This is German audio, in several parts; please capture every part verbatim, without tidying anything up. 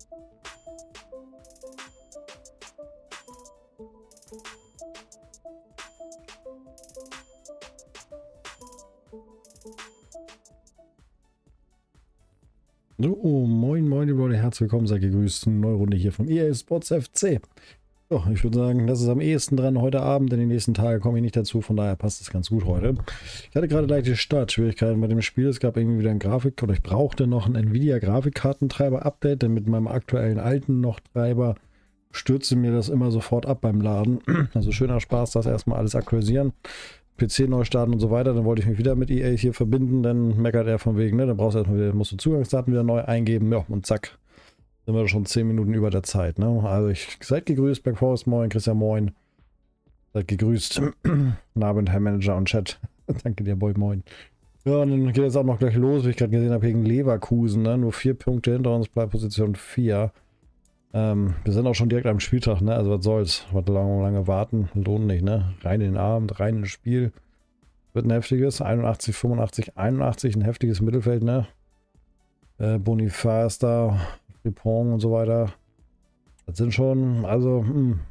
So, oh, moin, moin, liebe Leute, herzlich willkommen, seid gegrüßt. Eine neue Runde hier vom E A Sports F C. So, ich würde sagen, das ist am ehesten dran heute Abend, denn die nächsten Tage komme ich nicht dazu, von daher passt es ganz gut heute. Ich hatte gerade leichte Startschwierigkeiten bei dem Spiel, es gab irgendwie wieder ein Grafik, oder ich brauchte noch ein Nvidia-Grafikkartentreiber-Update, denn mit meinem aktuellen alten noch Treiber stürzte mir das immer sofort ab beim Laden. Also schöner Spaß, das erstmal alles aktualisieren. P C neu starten und so weiter, dann wollte ich mich wieder mit E A hier verbinden, dann meckert er von wegen, ne, dann brauchst du erstmal wieder, musst du Zugangsdaten wieder neu eingeben, ja, und zack, sind wir schon zehn Minuten über der Zeit, ne, also ich, seid gegrüßt, Black Forest, moin, Christian, moin, seid gegrüßt, Abend, Herr Manager und Chat, danke dir, Boy, moin. Ja, und dann geht jetzt auch noch gleich los, wie ich gerade gesehen habe, gegen Leverkusen, ne, nur vier Punkte hinter uns, bleibt Position vier. Ähm, wir sind auch schon direkt am Spieltag, ne? Also was soll's. Was lange, lange warten, lohnt nicht, ne? Rein in den Abend, rein ins Spiel. Wird ein heftiges. einundachtzig, fünfundachtzig, einundachtzig, ein heftiges Mittelfeld, ne? Äh, Boniface da, Dupont und so weiter. Das sind schon, also, hm.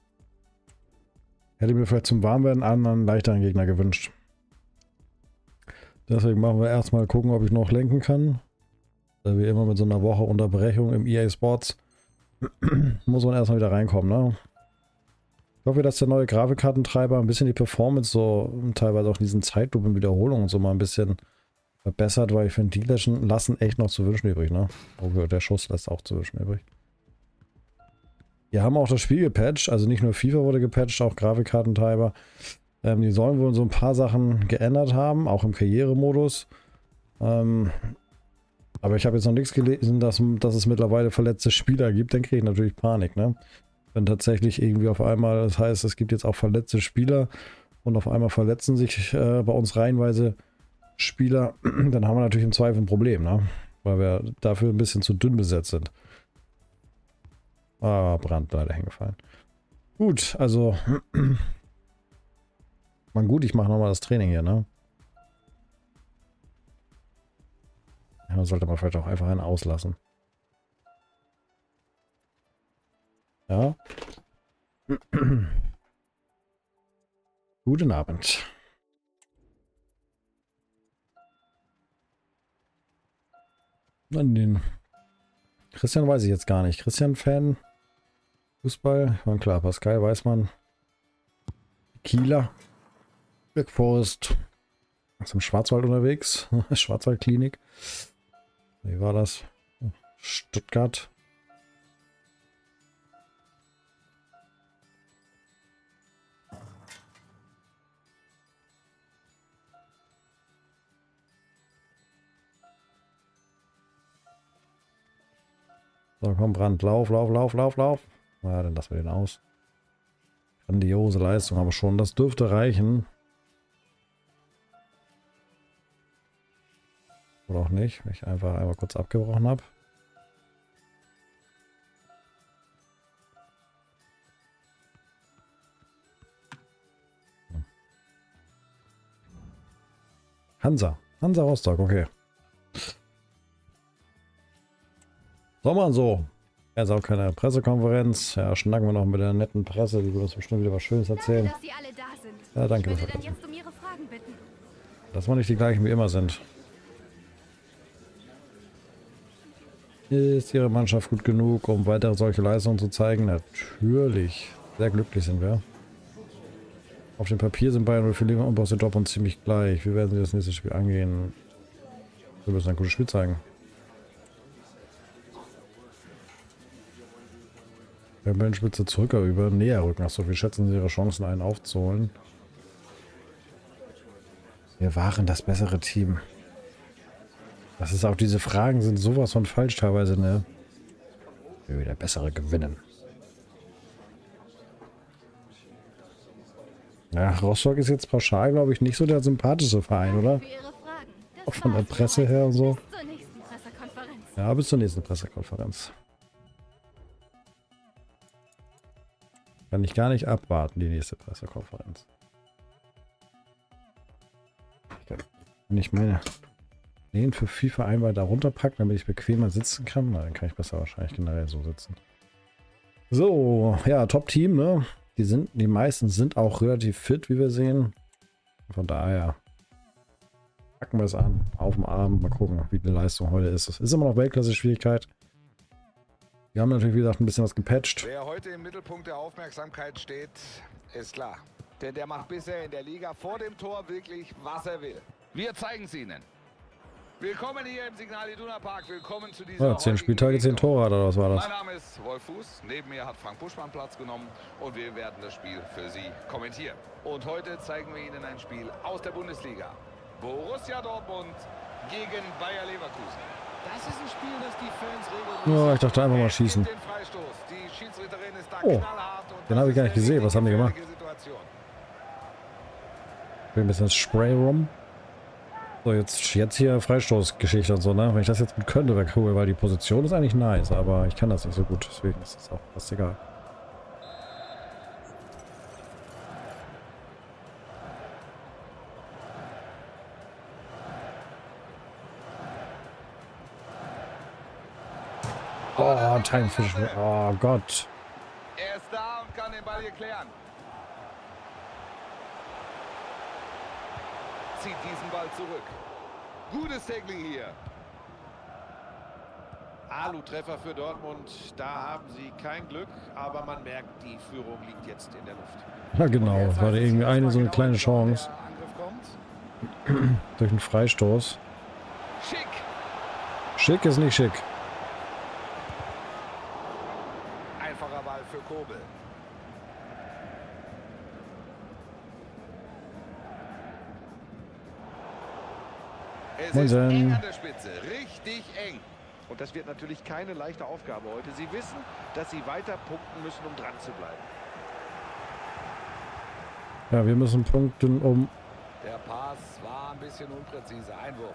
Hätte mir vielleicht zum Warmwerden einen anderen leichteren Gegner gewünscht. Deswegen machen wir erstmal gucken, ob ich noch lenken kann. Da wir immer mit so einer Woche Unterbrechung im E A Sports muss man erstmal wieder reinkommen, ne? Ich hoffe, dass der neue Grafikkartentreiber ein bisschen die Performance so teilweise auch diesen Zeitlupen-Wiederholungen so mal ein bisschen verbessert, weil ich finde, die lassen, lassen echt noch zu wünschen übrig, ne? Oh, der Schuss lässt auch zu wünschen übrig. Wir haben auch das Spiel gepatcht, also nicht nur FIFA wurde gepatcht, auch Grafikkartentreiber. Ähm, die sollen wohl so ein paar Sachen geändert haben, auch im Karrieremodus. Ähm, Aber ich habe jetzt noch nichts gelesen, dass, dass es mittlerweile verletzte Spieler gibt. Dann kriege ich natürlich Panik, ne? Wenn tatsächlich irgendwie auf einmal, das heißt, es gibt jetzt auch verletzte Spieler und auf einmal verletzen sich äh, bei uns reihenweise Spieler, dann haben wir natürlich im Zweifel ein Problem, ne? Weil wir dafür ein bisschen zu dünn besetzt sind. Ah, Brand leider hingefallen. Gut, also man gut, ich mache nochmal das Training hier, ne? Ja, sollte man vielleicht auch einfach einen auslassen. Ja. Guten Abend. An den Christian weiß ich jetzt gar nicht. Christian-Fan? Fußball? Ich meine, klar, Pascal weiß man. Kieler. Black Forest. Zum Schwarzwald unterwegs. Schwarzwaldklinik. Wie war das? Stuttgart. So, komm, Brand. Lauf, lauf, lauf, lauf, lauf. Na, dann lassen wir den aus. Grandiose Leistung, aber schon. Das dürfte reichen. Oder auch nicht, wenn ich einfach einmal kurz abgebrochen habe. Hansa. Hansa Rostock, okay. So mal so. Jetzt auch keine Pressekonferenz. Ja, schnacken wir noch mit der netten Presse, die wird uns bestimmt wieder was Schönes erzählen. Danke, dass Sie alle da sind. Ja, danke. Ich würde dann jetzt um Ihre Fragen bitten. Dass wir nicht die gleichen wie immer sind. Ist Ihre Mannschaft gut genug, um weitere solche Leistungen zu zeigen? Natürlich. Sehr glücklich sind wir. Auf dem Papier sind Bayern und Philippe und Borussia Dortmund ziemlich gleich. Wie werden Sie das nächste Spiel angehen? Wir müssen ein gutes Spiel zeigen. Tabellenspitze zurück über näher rücken. Achso, wie schätzen Sie Ihre Chancen, einen aufzuholen? Wir waren das bessere Team. Das ist auch, diese Fragen sind sowas von falsch teilweise, ne? Wir wieder bessere gewinnen. Ja, Rostock ist jetzt pauschal, glaube ich, nicht so der sympathische Verein, oder? Auch von der Presse her und so. Ja, bis zur nächsten Pressekonferenz. Kann ich gar nicht abwarten, die nächste Pressekonferenz. Ich meine, den für FIFA einmal da runterpacken, damit ich bequemer sitzen kann. Na, dann kann ich besser wahrscheinlich generell so sitzen. So, ja, Top-Team, ne? Die sind, die meisten sind auch relativ fit, wie wir sehen. Von daher packen wir es an. Auf dem Abend, mal gucken, wie die Leistung heute ist. Es ist immer noch Weltklasse-Schwierigkeit. Wir haben natürlich, wie gesagt, ein bisschen was gepatcht. Wer heute im Mittelpunkt der Aufmerksamkeit steht, ist klar. Denn der macht bisher in der Liga vor dem Tor wirklich, was er will. Wir zeigen es Ihnen. Willkommen hier im Signal Iduna Park. Willkommen zu dieser Ja, zehn Spieltage, zehn Tore oder was war das? Mein Name ist Wolf Fuß. Neben mir hat Frank Buschmann Platz genommen und wir werden das Spiel für Sie kommentieren. Und heute zeigen wir Ihnen ein Spiel aus der Bundesliga. Borussia Dortmund gegen Bayer Leverkusen. Das ist ein Spiel, das die Fans regelmäßig... Ja, ich dachte einfach mal schießen. Den Freistoß. Die Schiedsrichterin ist da Oh, knallhart und den habe ich gar nicht gesehen. Was haben die gemacht? Situation. Ein bisschen Spray rum. So, jetzt, jetzt hier Freistoßgeschichte und so, ne? Wenn ich das jetzt gut könnte, wäre cool, weil die Position ist eigentlich nice, aber ich kann das nicht so gut, deswegen ist das auch fast egal. Oh, Timefish. Oh Gott. Er ist da und kann den Ball hier klären. Zieht diesen Ball zurück. Gutes Tackling hier. Alu-Treffer für Dortmund. Da haben sie kein Glück, aber man merkt, die Führung liegt jetzt in der Luft. Ja genau, das war irgendwie eine so eine kleine Chance. Durch einen Freistoß. Schick. Schick ist nicht schick. Einfacher Ball für Kobel. Es ist eng an der Spitze, richtig eng. Und das wird natürlich keine leichte Aufgabe heute. Sie wissen, dass sie weiter punkten müssen, um dran zu bleiben. Ja, wir müssen punkten, um... Der Pass war ein bisschen unpräzise. Einwurf.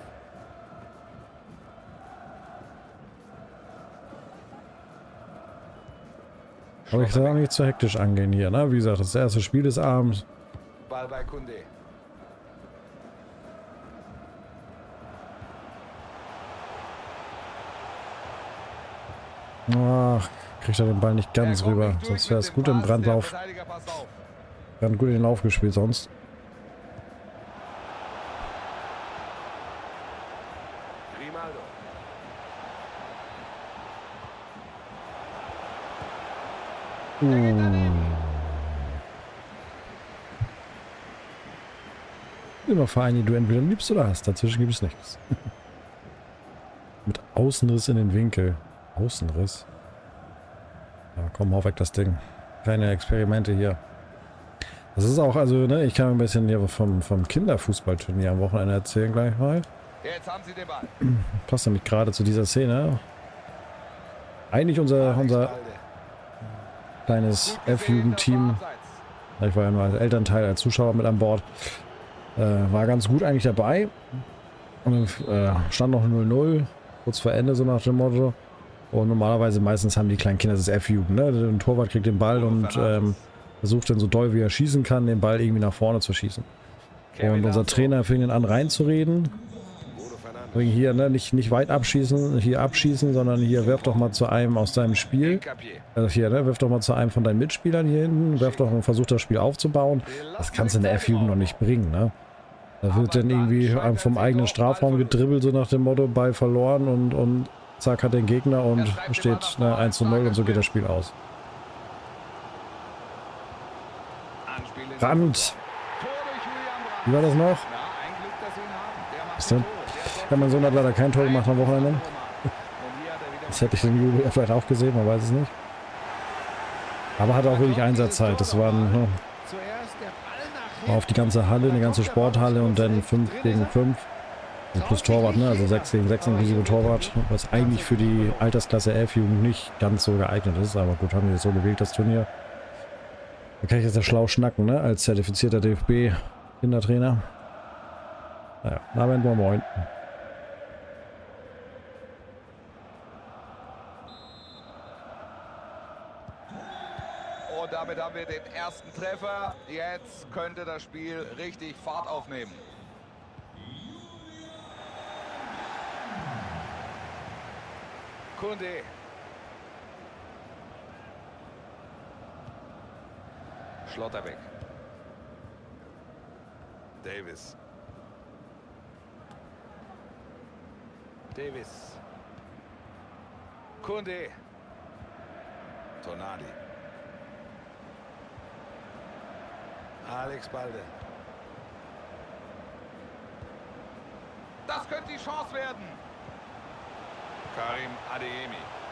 Aber ich soll auch nicht zu hektisch angehen hier, ne? Wie gesagt, das erste Spiel des Abends. Ball bei Kunde. Ach, kriegt er den Ball nicht ganz rüber. Sonst wäre es gut im Brandlauf. Ganz gut in den Lauf gespielt sonst. Grimaldo. Uh. Immer Vereine, die du entweder liebst oder hast. Dazwischen gibt es nichts. Mit Außenriss in den Winkel. Außenriss? Ja, komm, hau weg das Ding. Keine Experimente hier. Das ist auch, also, ne, ich kann ein bisschen hier vom, vom Kinderfußballturnier am Wochenende erzählen gleich mal. Jetzt haben sie den Ball. Passt nämlich gerade zu dieser Szene. Eigentlich unser, unser kleines F-Jugend-Team. Ich war ja nur als Elternteil, als Zuschauer mit an Bord. Äh, war ganz gut eigentlich dabei. Und äh, stand noch null null. Kurz vor Ende, so nach dem Motto. Und normalerweise meistens haben die kleinen Kinder das F-Jugend, ne? Der Torwart kriegt den Ball und ähm, versucht dann so doll wie er schießen kann, den Ball irgendwie nach vorne zu schießen. Und unser Trainer fing dann an reinzureden. Hier, ne, nicht, nicht weit abschießen, hier abschießen, sondern hier werf doch mal zu einem aus deinem Spiel. Also hier, ne, werf doch mal zu einem von deinen Mitspielern hier hinten, werf doch und versuch das Spiel aufzubauen. Das kannst du in der F-Jugend noch nicht bringen, ne? Da wird dann irgendwie vom eigenen Strafraum gedribbelt, so nach dem Motto, Ball verloren und, und zack hat den Gegner und steht ne, eins zu null und so geht das Spiel aus. Brandt! Wie war das noch? Was denn? Ja, mein Sohn hat leider kein Tor gemacht am Wochenende. Das hätte ich den Jubel vielleicht auch gesehen, man weiß es nicht. Aber hatte auch wirklich Einsatzzeit. Das waren ne, auf die ganze Halle, eine ganze Sporthalle und dann fünf gegen fünf. Also plus Torwart, ne? Also sechs gegen sechs inklusive Torwart. Was eigentlich für die Altersklasse F-Jugend nicht ganz so geeignet ist. Aber gut, haben die das so bewegt, das Turnier. Da kann ich jetzt ja schlau schnacken, ne? Als zertifizierter D F B-Kindertrainer. Naja, na wenn wir moin. Und damit haben wir den ersten Treffer. Jetzt könnte das Spiel richtig Fahrt aufnehmen. Kunde. Schlotterbeck. Davis. Davis. Kunde. Tonali. Alex Balde. Das könnte die Chance werden. Karim Adeyemi.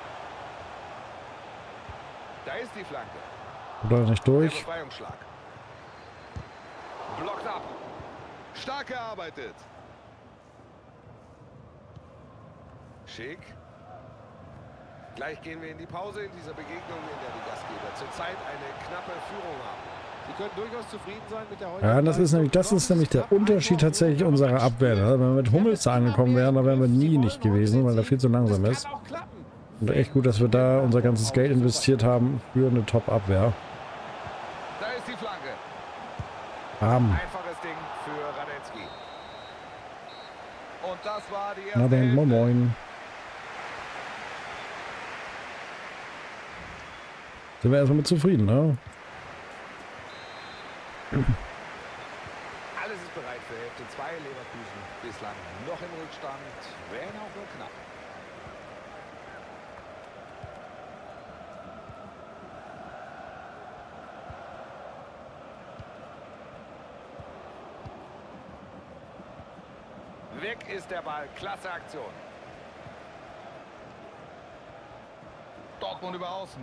Da ist die Flanke. Oder nicht durch. Der Befreiungsschlag. Blockt ab. Stark gearbeitet. Schick. Gleich gehen wir in die Pause in dieser Begegnung, in der die Gastgeber zurzeit eine knappe Führung haben. Sie können durchaus zufrieden sein mit der heutigen Ja, das ist nämlich, das ist nämlich der Unterschied tatsächlich unserer Abwehr. Ne? Wenn wir mit Hummels da angekommen wären, da wären wir nie nicht gewesen, weil er viel zu langsam ist. Und echt gut, dass wir da unser ganzes Geld investiert haben für eine Top-Abwehr. Da ist die Flanke. Bam. Einfaches Ding für Radetzky. Und das war die erste Na dann, moin Hälfte. moin. Sind wir erstmal mit zufrieden, ne? Alles ist bereit für Hälfte zwei. Leverkusen bislang noch im Rückstand, wenn auch nur knapp. Weg ist der Ball. Klasse Aktion. Dortmund über Außen.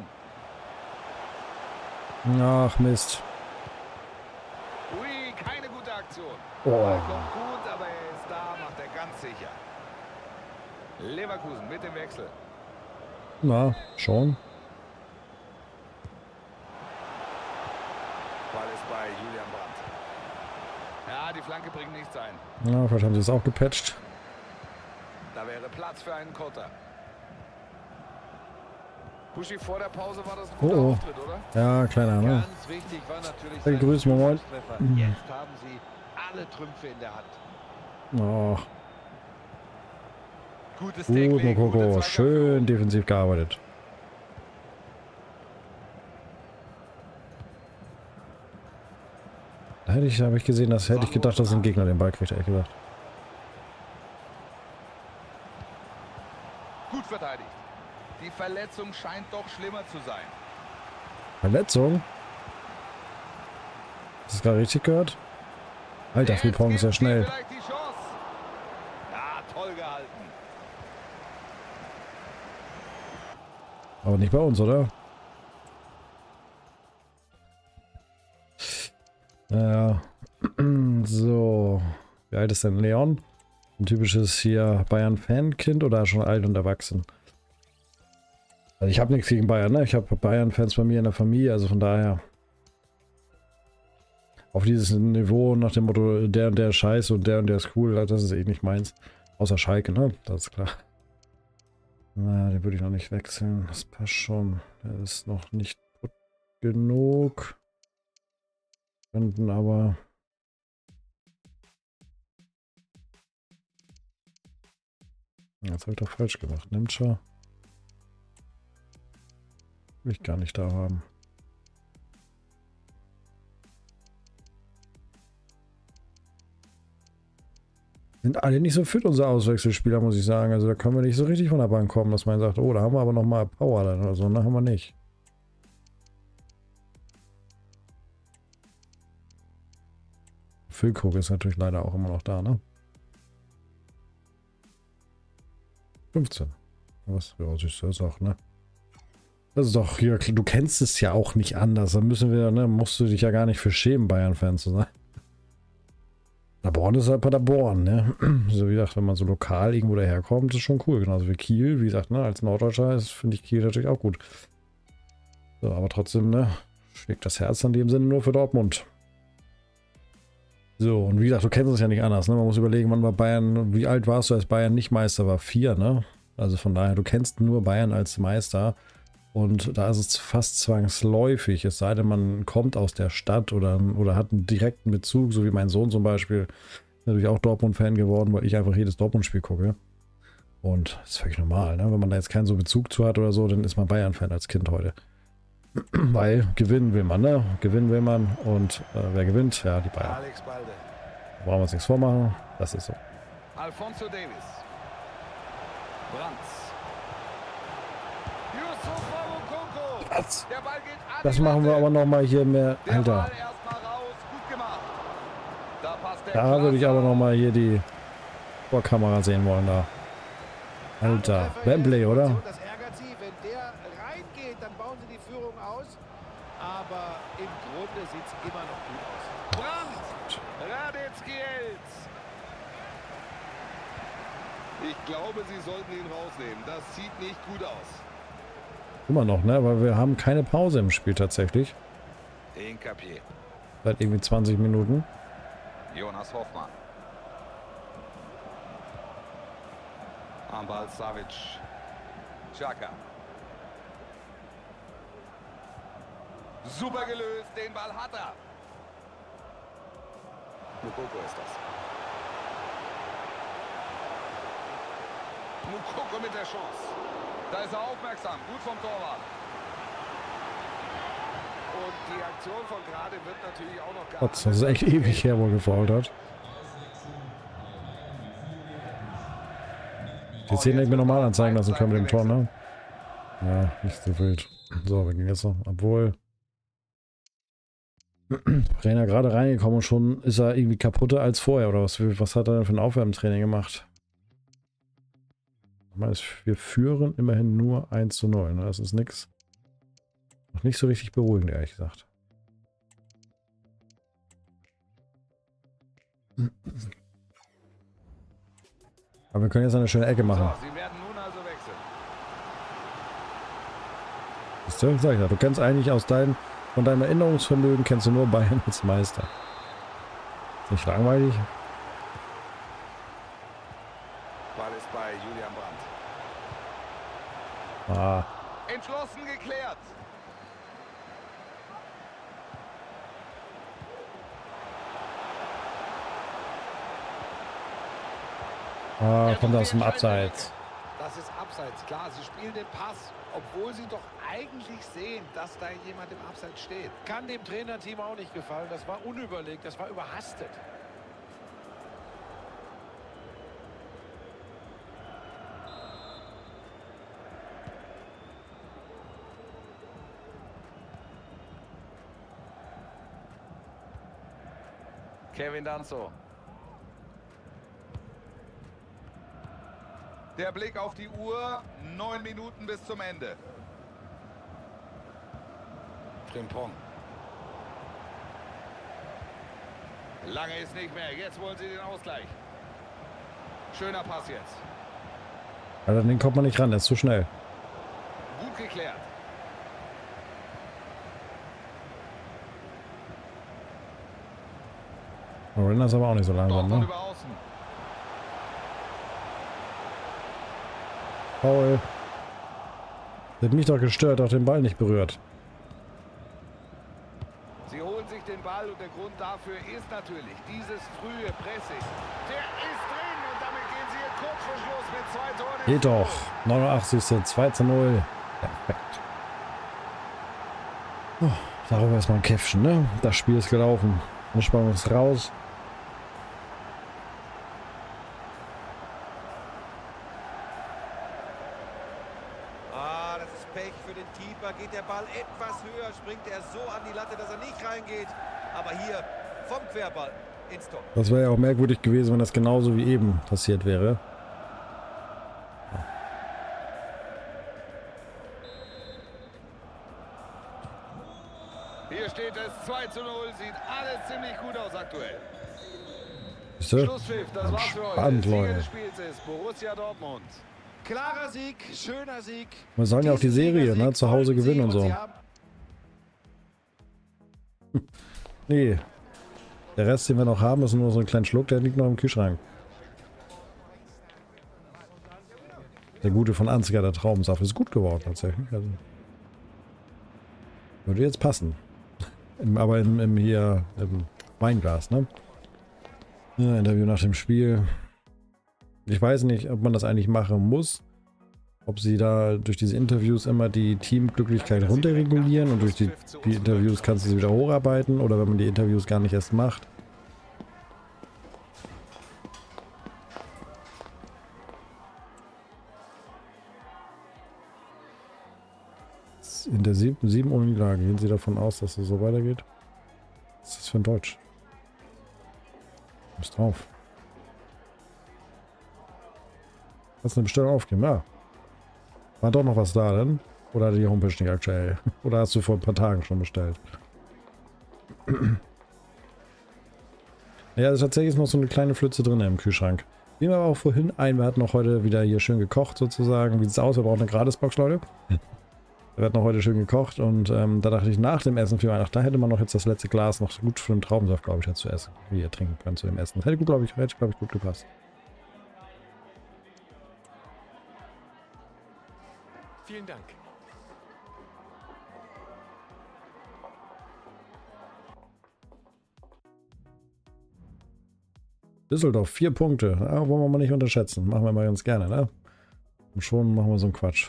Ach, Mist. Ui, keine gute Aktion. Oh. Ball kommt gut, aber er ist da, macht er ganz sicher. Leverkusen mit dem Wechsel. Na, schon. Ball ist bei Julian Brandt. Ja, die Flanke bringt nichts ein. Na, vielleicht haben sie es auch gepatcht. Da wäre Platz für einen Konter. Buschi, vor der Pause war das ein guter Oh, oh. Auftritt, oder? Ja, kleiner, ne? Ganz wichtig war natürlich Hey, grüß mich, moin. Treffer. Jetzt haben sie alle Trümpfe in der Hand. Oh, Gutes gut, Tackling, gute Mokoko. Zweikämpfe. Schön defensiv gearbeitet. Da hätte ich, habe ich gesehen, das hätte ich gedacht, dass ein Gegner den Ball kriegt, ehrlich gesagt. Gut verteidigt. Die Verletzung scheint doch schlimmer zu sein. Verletzung? Hast du das gerade richtig gehört? Alter, Frimpong ist ja Jetzt schnell. vielleicht die Chance. Ja, toll gehalten. Aber nicht bei uns, oder? Naja. So. Wie alt ist denn Leon? Ein typisches hier Bayern-Fan-Kind oder schon alt und erwachsen? Also ich habe nichts gegen Bayern, ne? Ich habe Bayern-Fans bei mir in der Familie, also von daher. Auf dieses Niveau nach dem Motto, der und der ist scheiße und der und der ist cool, das ist eh nicht meins. Außer Schalke, ne? Das ist klar. Na, den würde ich noch nicht wechseln. Das passt schon. Der ist noch nicht gut genug. Könnten aber... Jetzt habe ich doch falsch gemacht. Nimtscher. Will ich gar nicht da haben. Sind alle nicht so fit, unsere Auswechselspieler, muss ich sagen. Also da können wir nicht so richtig von der Bank kommen, dass man sagt, oh, da haben wir aber noch mal Power dann oder so. Ne, haben wir nicht. Füllkrug ist natürlich leider auch immer noch da, ne? fünfzehn. Was? Ja, siehst du, das auch, ne? Das ist doch hier, du kennst es ja auch nicht anders. Da müssen wir, ne, musst du dich ja gar nicht für schämen, Bayern-Fan zu sein. Paderborn ist halt Paderborn, ne? So wie gesagt, wenn man so lokal irgendwo daherkommt, ist schon cool. Genauso wie Kiel, wie gesagt, ne, als Norddeutscher ist, finde ich Kiel natürlich auch gut. So, aber trotzdem, ne, schlägt das Herz in dem Sinne nur für Dortmund. So, und wie gesagt, du kennst es ja nicht anders, ne? Man muss überlegen, wann war Bayern, wie alt warst du, als Bayern nicht Meister war? Vier, ne? Also von daher, du kennst nur Bayern als Meister. Und da ist es fast zwangsläufig, es sei denn, man kommt aus der Stadt oder, oder hat einen direkten Bezug, so wie mein Sohn zum Beispiel, natürlich auch Dortmund-Fan geworden, weil ich einfach jedes Dortmund-Spiel gucke. Und das ist völlig normal, ne? Wenn man da jetzt keinen so Bezug zu hat oder so, dann ist man Bayern-Fan als Kind heute. Weil gewinnen will man, ne? Gewinnen will man und äh, wer gewinnt? Ja, die Bayern. Alex Balde. Da brauchen wir uns nichts vormachen, das ist so. Alphonso Davies. Brandt. Yusuf Moukoko. Das, Der Ball geht an das die machen wir Latte. aber nochmal hier mehr. Der Alter, Ball erstmal raus. Gut gemacht. Da passt der da würde ich Klasse aber auf. nochmal hier die Vorkamera sehen wollen da. Alter, Wembley, oder? Das ärgert sie. Wenn der reingeht, dann bauen sie die Führung aus. Aber im Grunde sieht es immer noch gut aus. Brandt. Radetzky hält. Ich glaube, sie sollten ihn rausnehmen. Das sieht nicht gut aus. Immer noch, ne? Weil wir haben keine Pause im Spiel tatsächlich. Hincapié. Seit irgendwie zwanzig Minuten. Jonas Hoffmann. Am Ball Savic. Xhaka. Super gelöst. Den Ball hat er. Moukoko ist das. Moukoko mit der Chance. Da ist er aufmerksam. Gut vom Torwart. Und die Aktion von gerade wird natürlich auch noch Gott, das ist echt ewig her, wo er gefault hat. Die Szene hätte ich mir normal anzeigen lassen können mit dem Tor, ne? Ja, nicht so wild. So, wir gehen jetzt noch. Obwohl Trainer gerade reingekommen und schon ist er irgendwie kaputter als vorher, oder was? Was hat er denn für ein Aufwärmtraining gemacht? Wir führen immerhin nur eins zu null. Ne? Das ist nix. Noch nicht so richtig beruhigend, ehrlich gesagt. Aber wir können jetzt eine schöne Ecke machen. So, sie werden nun also wechseln. Siehst du? Sag ich ja, du kennst eigentlich aus deinem, von deinem Erinnerungsvermögen kennst du nur Bayern als Meister. Ist nicht langweilig? Ball ist bei Julian Brandt. Ah, Entschlossen geklärt. ah kommt aus dem Abseits. Das ist Abseits, klar. Sie spielen den Pass, obwohl sie doch eigentlich sehen, dass da jemand im Abseits steht. Kann dem Trainerteam auch nicht gefallen. Das war unüberlegt, das war überhastet. Kevin Danso. Der Blick auf die Uhr. Neun Minuten bis zum Ende. Frimpong. Lange ist nicht mehr. Jetzt wollen sie den Ausgleich. Schöner Pass jetzt. Also an den kommt man nicht ran, der ist zu schnell. Gut geklärt. Renner ist aber auch nicht so langsam, Dortmund ne? über außen. Paul. Der hat mich doch gestört, auch den Ball nicht berührt. Sie holen sich den Ball und der Grund dafür ist natürlich dieses frühe Pressing. Der ist drin und damit gehen sie hier kurz vor Schluss mit zwei Toren. Geht doch. neunundachtzigste zwei zu null. Perfekt. Oh, darüber ist mal ein Käffchen, ne? Das Spiel ist gelaufen. Wir spannen uns raus. Ah, das ist Pech für den Keeper. Geht der Ball etwas höher, springt er so an die Latte, dass er nicht reingeht. Aber hier vom Querball ins Tor. Das wäre ja auch merkwürdig gewesen, wenn das genauso wie eben passiert wäre. Hier steht es zwei zu null. Sieht alles ziemlich gut aus aktuell. Siehst du? Schlusspfiff, das war's für heute. Spannend, Sieger Leute. des Spiels ist Borussia Dortmund. Klarer Sieg, schöner Sieg. Wir sollen ja auch die Serie, ne? Zu Hause gewinnen und so. Nee. Der Rest, den wir noch haben, ist nur so ein kleiner Schluck, der liegt noch im Kühlschrank. Der gute von Ansgar, der Traubensaft, ist gut geworden tatsächlich. Also würde jetzt passen. Im, aber im, im hier im Weinglas, ne? Ja, Interview nach dem Spiel. Ich weiß nicht, ob man das eigentlich machen muss. Ob sie da durch diese Interviews immer die Teamglücklichkeit runterregulieren und durch die, die Interviews kannst du sie wieder hocharbeiten oder wenn man die Interviews gar nicht erst macht. In der siebten, sieben ohne Niederlage. Gehen Sie davon aus, dass es so weitergeht? Was ist das für ein Deutsch? Was drauf? Hast du eine Bestellung aufgegeben? Ja. War doch noch was da denn? Oder hat die Homepage nicht aktuell? Oder hast du vor ein paar Tagen schon bestellt? Ja, also tatsächlich ist noch so eine kleine Pfütze drin im Kühlschrank. Nehmen wir aber auch vorhin ein. Wir hatten noch heute wieder hier schön gekocht sozusagen. Wie sieht es aus? Wir brauchen eine Gratisbox, Leute. Wir hatten noch heute schön gekocht und ähm, da dachte ich nach dem Essen für Weihnachten, da hätte man noch jetzt das letzte Glas noch gut für den Traubensaft, glaube ich, dazu essen, wie ihr trinken könnt zu dem Essen. Das hätte gut, glaube ich, hätte, glaube ich, gut gepasst. Vielen Dank. Düsseldorf, vier Punkte. Ja, wollen wir mal nicht unterschätzen. Machen wir mal ganz gerne, ne? Und schon machen wir so einen Quatsch.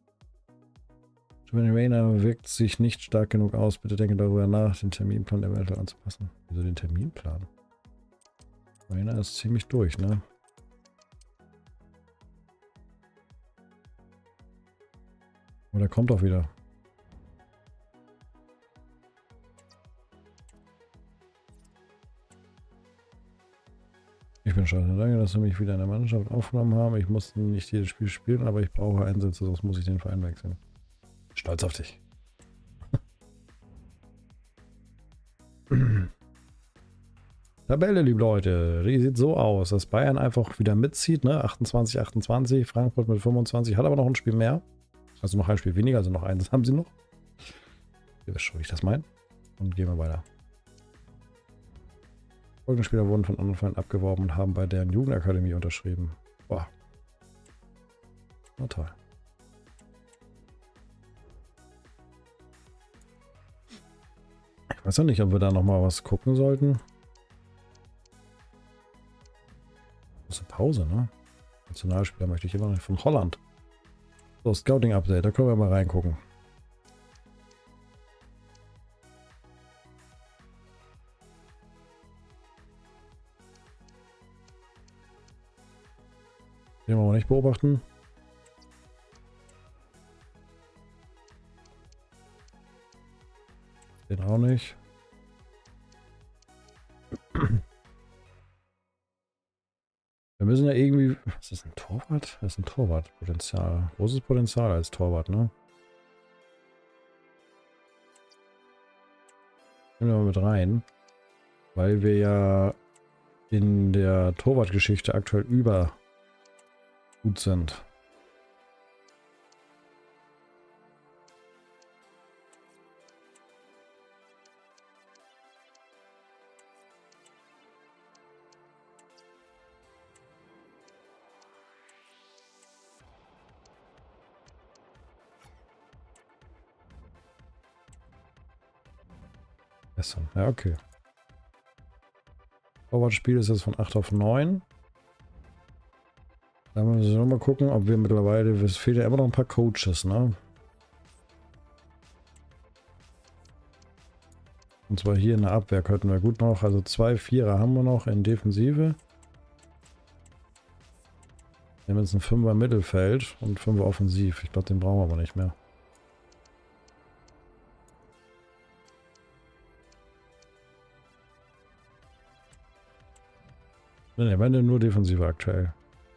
Wenn Rainer wirkt sich nicht stark genug aus, bitte denke darüber nach, den Terminplan eventuell anzupassen. Wieso den Terminplan? Rainer ist ziemlich durch, ne? Oder kommt auch wieder. Ich bin scheiße. Danke, dass Sie mich wieder in der Mannschaft aufgenommen haben. Ich musste nicht jedes Spiel spielen, aber ich brauche Einsätze, sonst muss ich den Verein wechseln. Stolz auf dich. Tabelle, liebe Leute. Die sieht so aus, dass Bayern einfach wieder mitzieht, ne? achtundzwanzig, achtundzwanzig. Frankfurt mit fünfundzwanzig. Hat aber noch ein Spiel mehr. Also noch ein Spiel weniger, also noch eins haben sie noch. Ihr wisst schon, wie ich das meine. Und gehen wir weiter. Folgende Spieler wurden von anderen Vereinen abgeworben und haben bei deren Jugendakademie unterschrieben. Boah. Na toll. Ich weiß auch nicht, ob wir da nochmal was gucken sollten. Große Pause, ne? Nationalspieler möchte ich immer noch nicht von Holland. So, Scouting Update, da können wir mal reingucken. Den wollen wir nicht beobachten. Den auch nicht. Wir müssen ja irgendwie... Ist das ein Torwart? Das ist ein Torwartpotenzial. Großes Potenzial als Torwart, ne? Nehmen wir mal mit rein. Weil wir ja in der Torwartgeschichte aktuell über gut sind. Ja, okay. Torwartspiel ist jetzt von acht auf neun. Da müssen wir noch mal gucken, ob wir mittlerweile... Es fehlen ja immer noch ein paar Coaches, ne? Und zwar hier in der Abwehr könnten wir gut noch... Also zwei Vierer haben wir noch in Defensive. Wir haben jetzt ein Fünfer Mittelfeld und Fünfer Offensiv. Ich glaube, den brauchen wir aber nicht mehr. Ne, ne, meine nur Defensive aktuell.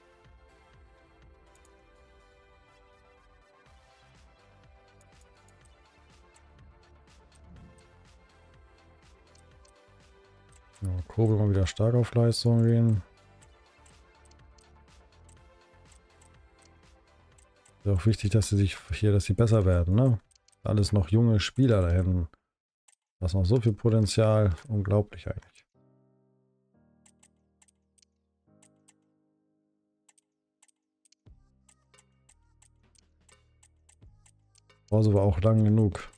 Ja, Kobel mal wieder stark auf Leistung gehen. Ist auch wichtig, dass sie sich hier, dass sie besser werden, ne? Alles noch junge Spieler da hinten. Da ist noch so viel Potenzial. Unglaublich eigentlich. Pause war auch lang genug.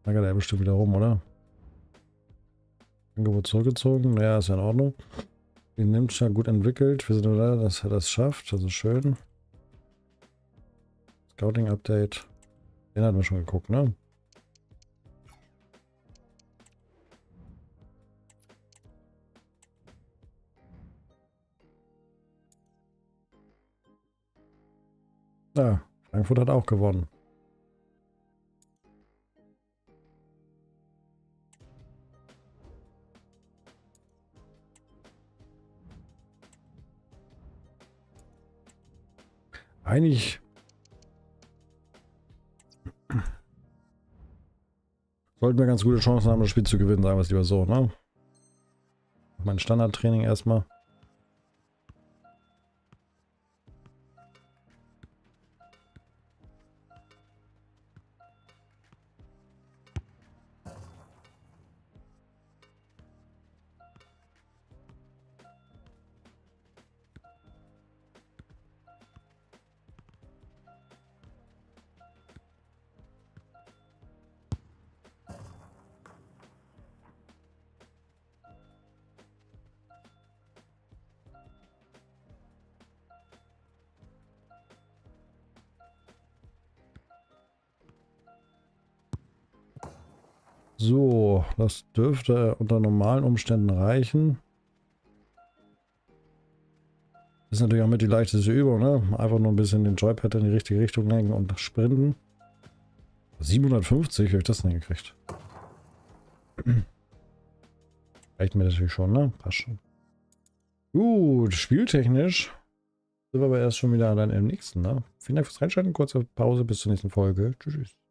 Da geht er bestimmt wieder rum, oder? Angebot zurückgezogen. Ja, ist ja in Ordnung. Den nimmt ja gut entwickelt. Wir sind da, dass er das schafft. Das ist schön. Scouting Update. Den hatten wir schon geguckt, ne? Ja, Frankfurt hat auch gewonnen. Eigentlich sollten wir ganz gute Chancen haben, das Spiel zu gewinnen, sagen wir es lieber so, ne? Mein Standardtraining erstmal. So, das dürfte unter normalen Umständen reichen. Ist natürlich auch mit die leichteste Übung, ne? Einfach nur ein bisschen den Joypad in die richtige Richtung lenken und sprinten. siebenhundertfünfzig, wie habe ich das denn gekriegt? Reicht mir natürlich schon, ne? Passt schon. Gut, spieltechnisch sind wir aber erst schon wieder dann im nächsten, ne? Vielen Dank fürs Reinschalten, kurze Pause bis zur nächsten Folge. Tschüss.